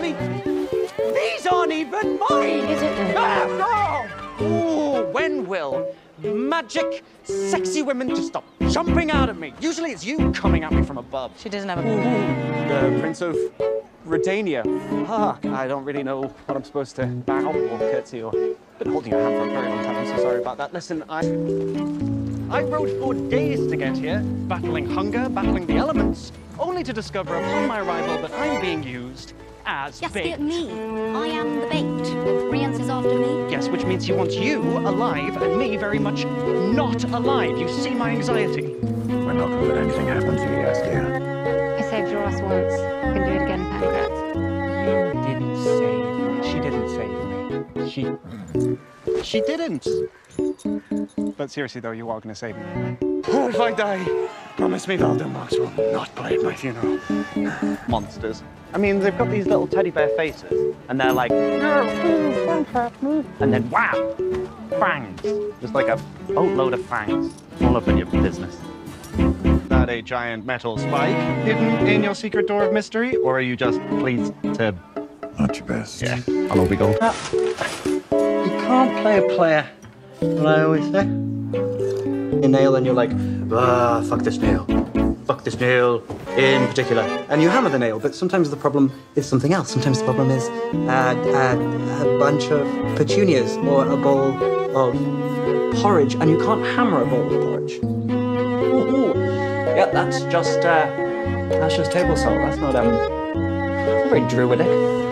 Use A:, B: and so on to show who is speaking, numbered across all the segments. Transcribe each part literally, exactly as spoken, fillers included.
A: mean, these aren't even mine!
B: Is it?
A: Ah, no! Ooh, when will magic, sexy women just stop jumping out at me? Usually it's you coming at me from above.
B: She doesn't have a...
A: Ooh, the Prince of Redania. Ah, I don't really know what I'm supposed to bow or curtsy or... Been holding your hand for a very long time, I'm so sorry about that. Listen, I... I rode for days to get here, battling hunger, battling the elements, only to discover upon my arrival that I'm being used as
C: Jaskier,
A: bait.
C: me. I am the bait. Rience is after me.
A: Yes, which means he wants you alive and me very much not alive. You see my anxiety.
D: We're not going to let anything happen to you, Jaskier.
B: I saved your ass once. I can do it again, Pancrats.
A: You didn't save me. She didn't save me. She... She didn't. But seriously, though, you are going to save me. Oh, if I die, promise me Voldemort will not play at my funeral. Monsters. I mean, they've got these little teddy bear faces, and they're like, and then wow, fangs. Just like a boatload of fangs all up in your business. That a giant metal spike hidden in your secret door of mystery, or are you just pleased to...
D: Not your best.
A: Yeah, on all we go. Uh, you can't play a player, what I always say. You nail and you're like, ah, fuck this nail. Fuck this nail in particular. And you hammer the nail, but sometimes the problem is something else. Sometimes the problem is uh, uh, a bunch of petunias or a bowl of porridge, and you can't hammer a bowl of porridge. Ooh, ooh. Yeah, that's just, uh, that's just table salt. That's not, um, very druidic.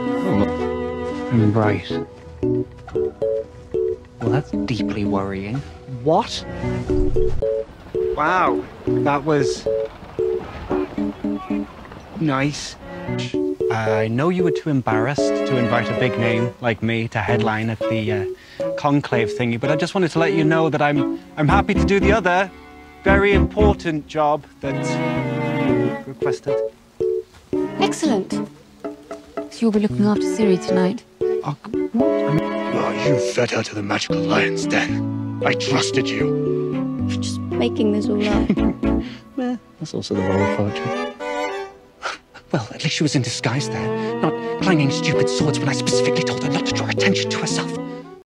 A: Right. Well, that's deeply worrying. What? Wow, that was nice. I know you were too embarrassed to invite a big name like me to headline at the uh, conclave thingy, but I just wanted to let you know that I'm I'm happy to do the other very important job that you requested.
B: Excellent. So you'll be looking after Siri tonight.
A: Oh, what? I mean,
D: Oh, you fed her to the magical lion's den. I trusted you.
C: Just making this all up.
A: eh, that's also the role of poetry. Well, at least she was in disguise there, not clanging stupid swords when I specifically told her not to draw attention to herself.